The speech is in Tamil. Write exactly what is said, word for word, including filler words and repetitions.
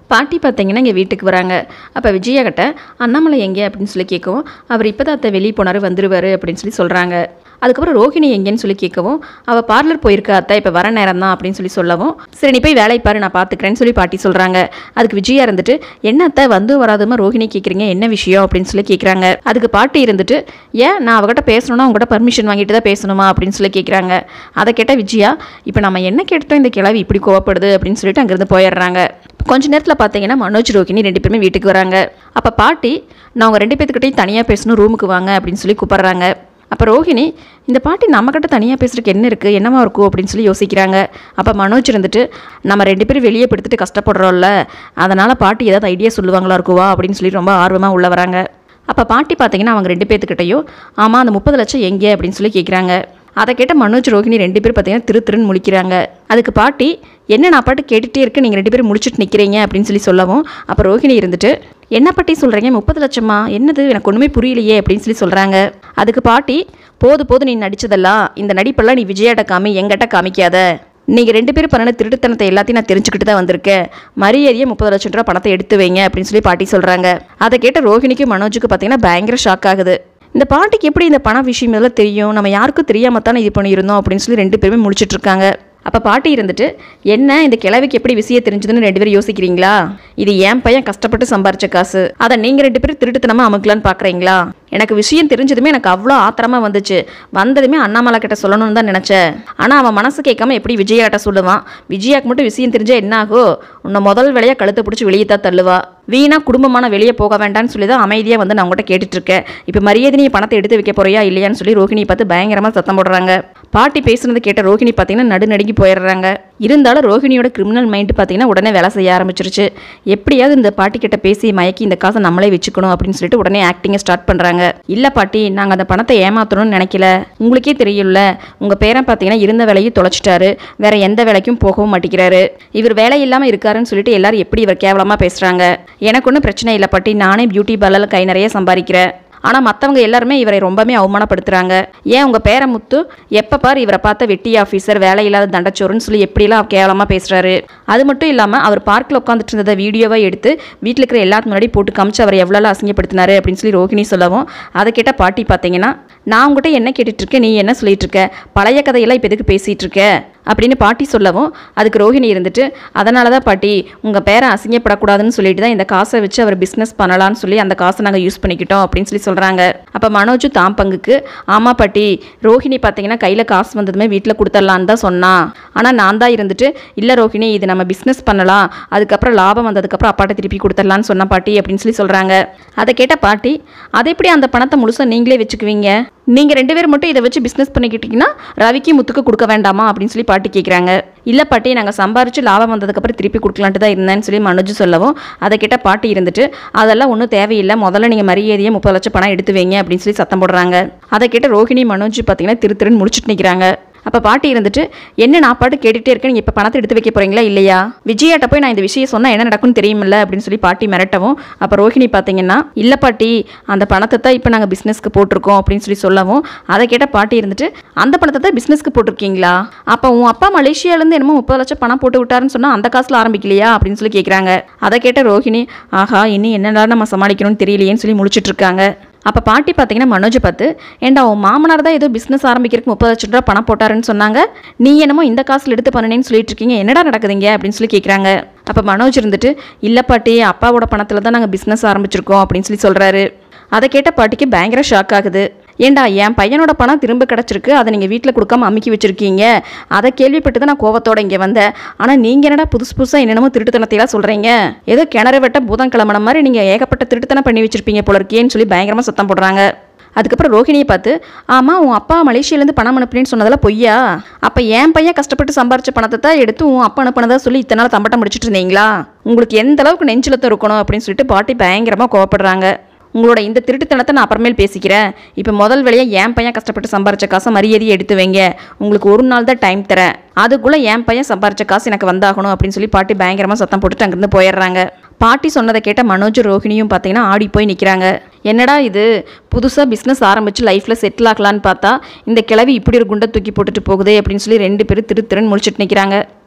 பாட்டி பார்த்தீங்கன்னா இங்கே வீட்டுக்கு வராங்க. அப்போ விஜயா கிட்ட அண்ணாமலை எங்கே அப்படின்னு சொல்லி கேட்கவும், அவர் இப்போ தான் அத்தை வெளியே போனார் வந்துருவார் அப்படின்னு சொல்லி சொல்கிறாங்க. அதுக்கப்புறம் ரோஹிணி எங்கேன்னு சொல்லி கேட்கவும், அவள் பார்லர் போயிருக்கா அத்தை, இப்போ வர நேரம் தான் அப்படின்னு சொல்லி சொல்லவும், சரி நீ போய் வேலையை பாரு நான் பார்த்துக்கிறேன்னு சொல்லி பாட்டி சொல்கிறாங்க. அதுக்கு விஜயா இருந்துட்டு, என்ன அத்தை வந்து வராதுமா ரோஹிணி கேட்குறீங்க, என்ன விஷயம் அப்படின்னு சொல்லி கேட்குறாங்க. அதுக்கு பாட்டி இருந்துட்டு, ஏன் நான் அவகிட்ட பேசணும்னா உங்கள்கிட்ட பர்மிஷன் வாங்கிட்டு தான் பேசணுமா அப்படின்னு சொல்லி கேட்குறாங்க. அதை கேட்ட விஜயா, இப்போ நம்ம என்ன கேட்டோம் இந்த கிழவி இப்படி கோவப்படுது அப்படின்னு சொல்லிட்டு அங்கேருந்து போயிடுறாங்க. கொஞ்ச நேரத்தில் பார்த்தீங்கன்னா மனோஜ் ரோஹிணி ரெண்டு பேருமே வீட்டுக்கு வராங்க. அப்போ பாட்டி, நான் அவங்க ரெண்டு பேர்த்துக்கிட்டையும் தனியாக பேசணும், ரூமுக்கு வாங்க அப்படின்னு சொல்லி கூப்பிட்றாங்க. அப்போ ரோஹிணி, இந்த பாட்டி நம்மக்கிட்ட தனியாக பேசுறதுக்கு என்ன இருக்குது, என்னவா இருக்கும் அப்படின்னு சொல்லி யோசிக்கிறாங்க. அப்போ மனோஜ் இருந்துட்டு, நம்ம ரெண்டு பேரும் வெளியே படுத்துட்டு கஷ்டப்படுறோம்ல, அதனால் பாட்டி ஏதாவது ஐடியா சொல்லுவாங்களா இருக்குவா அப்படின்னு சொல்லி ரொம்ப ஆர்வமாக உள்ள வராங்க. அப்போ பாட்டி பார்த்தீங்கன்னா அவங்க ரெண்டு பேர்த்துக்கிட்டையும், ஆமாம் அந்த முப்பது லட்சம் எங்கே அப்படின்னு சொல்லி கேட்குறாங்க. அதை கேட்ட மனோஜ் ரோஹிணி ரெண்டு பேரும் பார்த்தீங்கன்னா திரு திருன்னு முழிக்கிறாங்க. அதுக்கு பாட்டி, என்ன நான் பாட்டு கேட்டுகிட்டே இருக்கு, நீங்கள் ரெண்டு பேரும் முடிச்சுட்டு நிற்கிறீங்க அப்படின்னு சொல்லி சொல்லவும், அப்போ ரோஹிணி இருந்துட்டு, என்ன பாட்டி சொல்கிறீங்க, முப்பது லட்சமா, என்னது எனக்கு ஒன்றுமே புரியலையே அப்படின்னு சொல்லி சொல்கிறாங்க. அதுக்கு பாட்டி, போது போது நீ நடிச்சதெல்லாம், இந்த நடிப்பெல்லாம் நீ விஜயாட்ட காமி, எங்கிட்ட காமிக்காத. நீங்கள் ரெண்டு பேரும் பண்ண திருட்டுத்தனத்தை எல்லாத்தையும் நான் தெரிஞ்சுக்கிட்டு தான் வந்திருக்கேன், மரியாதையே முப்பது லட்சம் ரூபா பணத்தை எடுத்து வைங்க அப்படின்னு சொல்லி பாட்டி சொல்கிறாங்க. அதை கேட்ட ரோஹிணிக்கும் மனோஜுக்கு பார்த்தீங்கன்னா பயங்கர ஷாக் ஆகுது. இந்த பாட்டிக்கு எப்படி இந்த பண விஷயம் எல்லாம் தெரியும், நம்ம யாருக்கும் தெரியாம தானே இது பண்ணியிருந்தோம் அப்படின்னு சொல்லி ரெண்டு பேருமே முடிச்சுட்டு இருக்காங்க. அப்போ பாட்டி இருந்துட்டு, என்ன இந்த கிழவிக்கு எப்படி விஷயம் தெரிஞ்சதுன்னு ரெண்டு பேரும் யோசிக்கிறீங்களா, இது என் பையன் கஷ்டப்பட்டு சம்பாரிச்ச காசு, அதை நீங்கள் ரெண்டு பேரும் திருட்டுத்தனமாக அமுக்கலான்னு பார்க்குறீங்களா, எனக்கு விஷயம் தெரிஞ்சதுமே எனக்கு அவ்வளோ ஆத்திரமாக வந்துச்சு, வந்ததுமே அண்ணாமலை கிட்ட சொல்லணும்னு தான் நினச்சேன், ஆனால் அவன் மனசு கேட்காம எப்படி விஜயாட்ட சொல்லுவான், விஜயாக்கு மட்டும் விஷயம் தெரிஞ்சால் என்ன ஆகும், உன்னை முதல் வேலையாக கழுத்தை பிடிச்சி வெளியே தான் தள்ளுவா, வீணா குடும்பமான வெளியே போக வேண்டாம்னு சொல்லி தான் அமைதியாக வந்து நான் உங்கள்கிட்ட கேட்டுட்ருக்கேன், இப்போ மரியாதை நீ பணத்தை எடுத்து வைக்க போறியா இல்லையான்னு சொல்லி ரோஹிணி பார்த்து பயங்கரமாக சத்தம் போடுறாங்க. பாட்டி பேசுனது கேட்ட ரோஹிணி பார்த்தீங்கன்னா நடு நடுங்கி போயிடுறாங்க. இருந்தாலும் ரோஹிணியோட கிரிமினல் மைண்டு பார்த்தீங்கன்னா உடனே வேலை செய்ய ஆரம்பிச்சிருச்சு. எப்படியாவது இந்த பாட்டி கிட்ட பேசி மயக்கி இந்த காசை நம்மளே வச்சுக்கணும் அப்படின்னு சொல்லிட்டு உடனே ஆக்டிங்கை ஸ்டார்ட் பண்ணுறாங்க. இல்லை பாட்டி, நாங்கள் அந்த பணத்தை ஏமாற்றணும்னு நினைக்கல, உங்களுக்கே தெரியும்ல உங்கள் பேரன் பார்த்தீங்கன்னா இருந்த வேலையும் தொலைச்சிட்டாரு, வேற எந்த வேலைக்கும் போகவும் மாட்டேங்கிறாரு, இவர் வேலை இல்லாமல் இருக்காருன்னு சொல்லிட்டு எல்லாரும் எப்படி இவர் கேவலமாக பேசுகிறாங்க, எனக்கு ஒன்றும் பிரச்சனை இல்லை பாட்டி, நானே பியூட்டி பார்லரில் கை நிறைய சம்பாதிக்கிறேன், ஆனால் மற்றவங்க எல்லாருமே இவரை ரொம்பவே அவமானப்படுத்துகிறாங்க, ஏன் உங்கள் பேரமுத்து எப்போ பார் இவரை பார்த்த வெட்டி ஆஃபீஸர் வேலை இல்லாத தண்டச்சோறுன்னு சொல்லி எப்படிலாம் கேவலமாக பேசுகிறாரு, அது மட்டும் இல்லாமல் அவர் பார்க்கில் உட்காந்துட்டு இருந்ததை வீடியோவாக எடுத்து வீட்டில் இருக்கிற எல்லாத்துக்கு முன்னாடி போட்டு காமிச்சு அவரை எவ்வளோ அசிங்கப்படுத்தினாரு அப்படின்னு சொல்லி ரோஹிணி சொல்லவும், அதை கேட்ட பாட்டி பார்த்தீங்கன்னா, நான் உங்கள்கிட்ட என்ன கேட்டுட்ருக்கேன், நீ என்ன சொல்லிட்டு இருக்க, பழைய கதையெல்லாம் இப்போ எதுக்கு பேசிகிட்டு இருக்க அப்படின்னு பாட்டி சொல்லவும், அதுக்கு ரோஹிணி இருந்துட்டு, அதனால தான் பாட்டி உங்கள் பேரை அசிங்கப்படக்கூடாதுன்னு சொல்லிட்டு தான் இந்த காசை வச்சு அவர் பிஸ்னஸ் பண்ணலான்னு சொல்லி அந்த காசை நாங்கள் யூஸ் பண்ணிக்கிட்டோம் அப்படின்னு சொல்லி சொல்கிறாங்க. அப்போ மனோஜ் தாம் பங்குக்கு, ஆமாம் பாட்டி, ரோஹிணி பார்த்தீங்கன்னா கையில் காசு வந்ததுமே வீட்டில் கொடுத்துடலான்னு தான் சொன்னான், ஆனால் நான் தான் இருந்துட்டு, இல்லை ரோஹிணி இது நம்ம பிஸ்னஸ் பண்ணலாம், அதுக்கப்புறம் லாபம் வந்ததுக்கப்புறம் அப்பாட்ட திருப்பி கொடுத்துடலான்னு சொன்ன பாட்டி அப்படின்னு சொல்லி சொல்கிறாங்க. அதை கேட்ட பாட்டி, அதை எப்படி அந்த பணத்தை முழுசாக நீங்களே வச்சுக்குவீங்க, நீங்கள் ரெண்டு பேர் மட்டும் இதை வச்சு பிஸ்னஸ் பண்ணிக்கிட்டீங்கன்னா ரவிக்கு முத்துக்கு கொடுக்க வேண்டாமா அப்படின்னு சொல்லி பாட்டி கேட்குறாங்க. இல்லை பாட்டி, நாங்கள் சம்பாரிச்சு லாபம் வந்ததுக்கப்புறம் திருப்பி கொடுக்கலான்ட்டு தான் இருந்தேன்னு சொல்லி மனோஜ் சொல்லவும், அதை கேட்ட பாட்டி இருந்துட்டு, அதெல்லாம் ஒன்றும் தேவையில்லை, முதல்ல நீங்கள் மரியாதையை முப்பது லட்சம் பணம் எடுத்து வைங்க அப்படின்னு சொல்லி சத்தம் போடுறாங்க. அதை கேட்ட ரோஹிணி மனோஜ் பார்த்தீங்கன்னா திரு திருன்னு முடிச்சுட்டு நிற்கிறாங்க. அப்போ பாட்டி இருந்துட்டு, என்ன நான் பாட்டு கேட்டுகிட்டே இருக்கேன், நீங்கள் இப்போ பணத்தை எடுத்து வைக்க போகிறீங்களா இல்லையா, விஜயாட்ட போய் நான் இந்த விஷயம் சொன்னால் என்ன நடக்கும்னு தெரியுமில்ல அப்படின்னு சொல்லி பாட்டி மிரட்டவும், அப்போ ரோஹிணி பார்த்தீங்கன்னா, இல்லை பாட்டி அந்த பணத்தை தான் இப்போ நாங்கள் பிஸ்னஸ்க்கு போட்டிருக்கோம் அப்படின்னு சொல்லி சொல்லவும், அதை கேட்ட பாட்டி இருந்துட்டு, அந்த பணத்தை தான் பிஸ்னஸ்க்கு போட்டிருக்கீங்களா, அப்போ உன் அப்பா மலேசியாவிலேருந்து என்னமோ முப்பது லட்சம் பணம் போட்டு விட்டாருன்னு சொன்னால் அந்த காசில் ஆரம்பிக்கலையா அப்படின்னு சொல்லி கேட்குறாங்க. அதை கேட்ட ரோஹிணி, ஆஹா இன்னும் என்னடா நம்ம சமாளிக்கணும்னு தெரியலையேன்னு சொல்லி முடிச்சுட்டு இருக்காங்க. அப்போ பாட்டி பார்த்தீங்கன்னா மனோஜை பார்த்து, ஏண்டா உன் மாமனார் தான் ஏதோ பிஸ்னஸ் ஆரம்பிக்கிறதுக்கு முப்பது லட்சம் ரூபா பணம் போட்டாருன்னு சொன்னாங்க, நீ என்னமோ இந்த காசில் எடுத்து பண்ணனேன்னு சொல்லிட்டு இருக்கீங்க, என்னடா நடக்குதுங்க அப்படின்னு சொல்லி கேட்குறாங்க. அப்போ மனோஜ் இருந்துட்டு, இல்லை பாட்டி அப்பாவோட பணத்தில் தான் நாங்கள் பிஸ்னஸ் ஆரம்பிச்சிருக்கோம் அப்படின்னு சொல்லி சொல்கிறாரு. அதை கேட்ட பாட்டிக்கு பயங்கர ஷாக் ஆகுது. ஏண்டா என் பையனோட பணம் திரும்ப கிடச்சிருக்கு, அதை நீங்கள் வீட்டில் கொடுக்காம அமுக்கி வச்சுருக்கீங்க, அதை கேள்விப்பட்டு தான் நான் கோவத்தோடு இங்கே வந்தேன், ஆனால் நீங்கள் என்னடா புதுசு புதுசாக என்னென்னமோ திருட்டுத்தனத்தையெல்லாம் சொல்கிறீங்க, ஏதோ கிணறு வெட்ட பூதம் கிளம்பின மாதிரி நீங்கள் ஏகப்பட்ட திருட்டுத்தனம் பண்ணி வச்சுருப்பீங்க போல இருக்கேன்னு சொல்லி பயங்கரமாக சத்தம் போடுறாங்க. அதுக்கப்புறம் ரோஹிணியை பார்த்து, ஆமாம் உன் அப்பா மலேசியாலேருந்து பணம் அனுப்புனேன்னு சொன்னதெல்லாம் பொய்யா, அப்போ என் பையன் கஷ்டப்பட்டு சம்பாரிச்ச பணத்தை தான் எடுத்து உன் அப்பா அனுப்புனதா சொல்லி இத்தனை நாள் தம்பட்டம் முடிச்சுட்டு இருந்தீங்களா, உங்களுக்கு எந்த அளவுக்கு நெஞ்சிலத்தை இருக்கணும் அப்படின்னு சொல்லிட்டு பாட்டி பயங்கரமாக கோவப்படுறாங்க. உங்களோட இந்த திருட்டுத்தனத்தை நான் அப்புறமேல் பேசிக்கிறேன், இப்போ முதல் வேலையாக என் பையன் கஷ்டப்பட்டு சம்பாரிச்ச காசை மரியாதையை எடுத்து வைங்க, உங்களுக்கு ஒரு நாள் தான் டைம் தரேன், அதுக்குள்ளே என் பையன் சம்பாரிச்ச காசு எனக்கு வந்தாகணும் அப்படின்னு சொல்லி பாட்டி பயங்கரமாக சத்தம் போட்டுட்டு அங்கேருந்து போயிடுறாங்க. பாட்டி சொன்னதை கேட்ட மனோஜ் ரோஹிணியும் பார்த்தீங்கன்னா ஆடி போய் நிற்கிறாங்க. என்னடா இது புதுசாக பிஸ்னஸ் ஆரம்பித்து லைஃப்பில் செட்டில் ஆகலான்னு பார்த்தா இந்த கிழவி இப்படி ஒரு குண்டை தூக்கி போட்டுட்டு போகுதே அப்படின்னு சொல்லி ரெண்டு பேரும் திரு திருன்னு முடிச்சுட்டு நிற்கிறாங்க.